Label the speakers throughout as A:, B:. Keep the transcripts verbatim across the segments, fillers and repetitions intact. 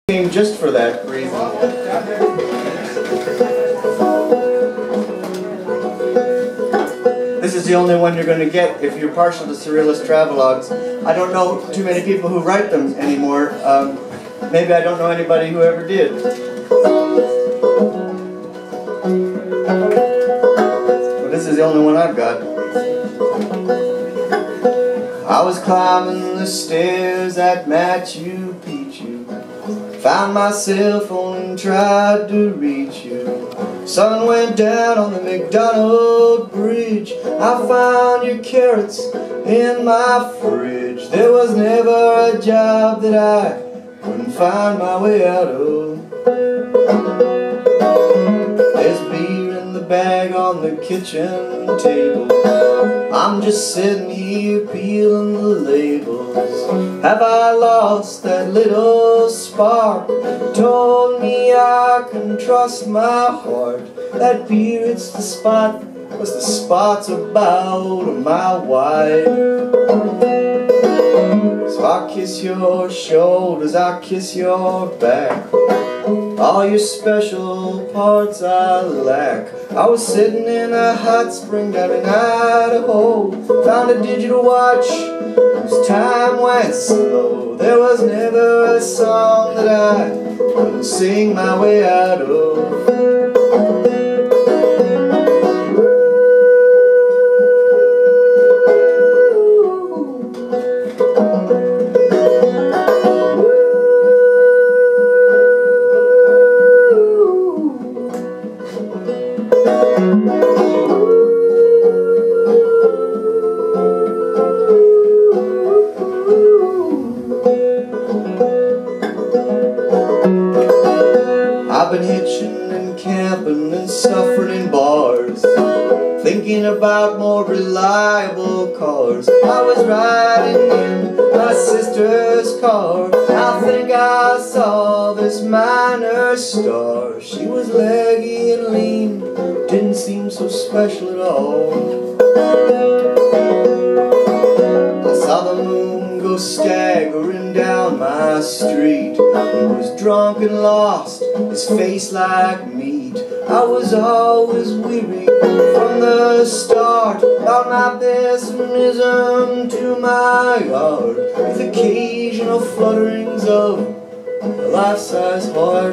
A: Came just for that reason. This is the only one you're going to get if you're partial to surrealist travelogues. I don't know too many people who write them anymore. Um, maybe I don't know anybody who ever did. But this is the only one I've got. I was climbing the stairs at Machu Picchu, found myself on and tried to reach you. Sun went down on the McDonald Bridge. I found your carrots in my fridge. There was never a job that I couldn't find my way out of. There's beer in the bag on the kitchen table. I'm just sitting here peeling the labels. Have I lost that little spark? Told me I can trust my heart. That beer, it's the spot. What's the spots about a mile wide? So I kiss your shoulders, I kiss your back. All your special parts I lack. I was sitting in a hot spring down in Idaho. Found a digital watch whose time went slow. There was never a song that I couldn't sing my way out of. I've been hitching and camping and suffering in bars, thinking about more reliable cars. I was riding in my sister's car. I think I saw this minor star. She was leggy and lean, didn't seem so special at all. I saw the moon go staggering down my street. He was drunk and lost, his face like meat. I was always weary from the start about my pessimism to my heart, with occasional flutterings of a life-size heart.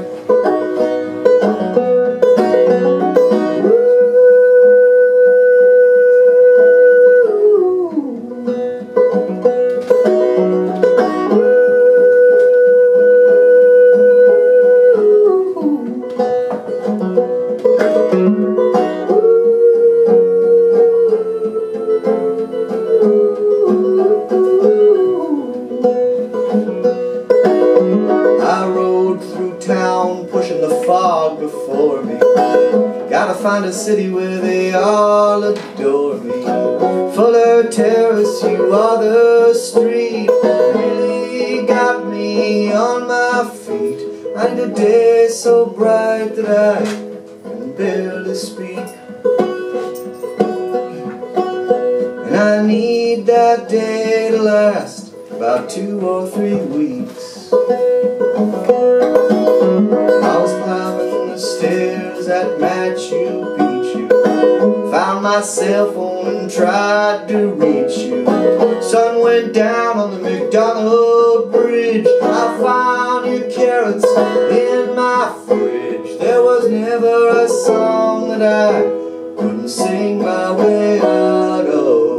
A: Pushing the fog before me. Gotta find a city where they all adore me. Fuller Terrace, you are the street. Really got me on my feet. I need a day so bright that I can barely speak. And I need that day to last about two or three weeks. I was climbing the stairs at Machu Picchu, found my cell phone and tried to reach you. Sun went down on the McDonald Bridge. I found your carrots in my fridge. There was never a song that I couldn't sing my way out of.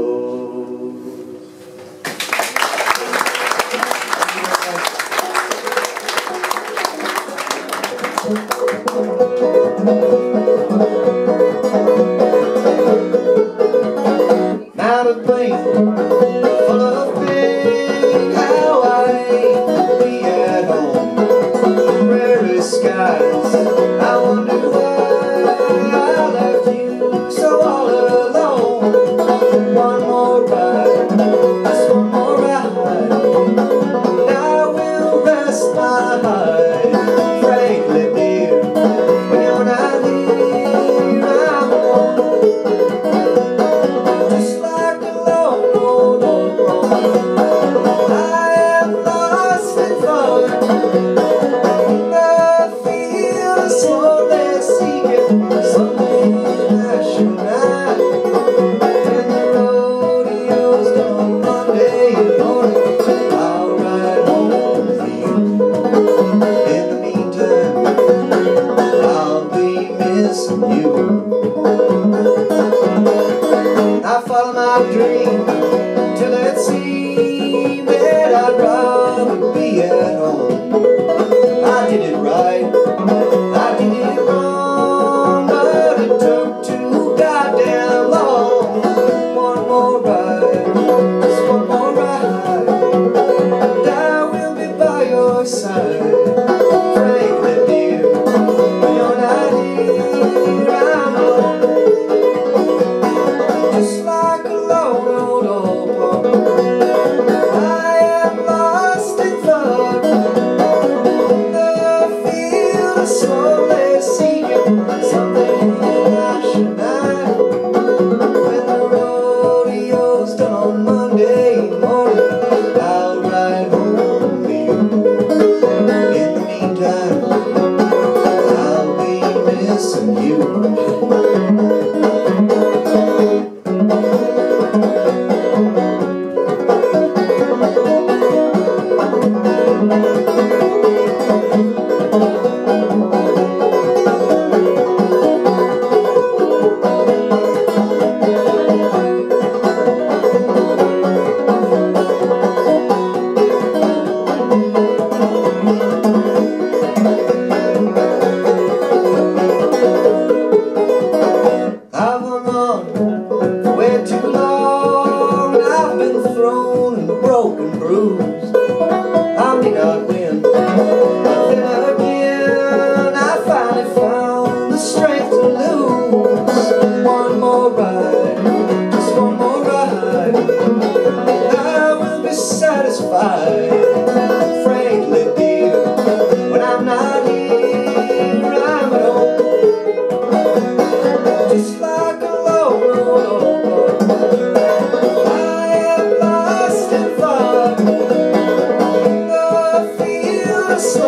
A: Not a plane full of pain, how I hate to be at home. Prairie skies, I wonder why I left you so all alone. One more ride, just one more ride, and I will rest my hide. Frankly, dear, when you're not here, I'm alone. Just like a lone old old road, I am lost and far.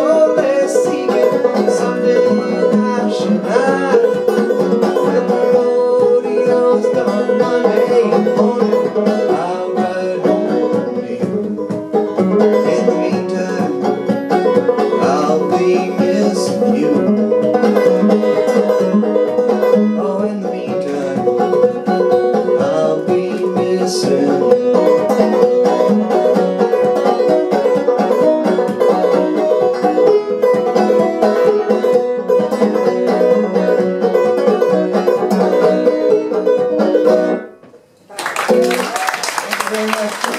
A: slowly seeking someday I should hide. When the rodeo's done Monday morning, I'll ride home to you. In the meantime, I'll be missing you. Oh, in the meantime, I'll be missing you. Thank you very much.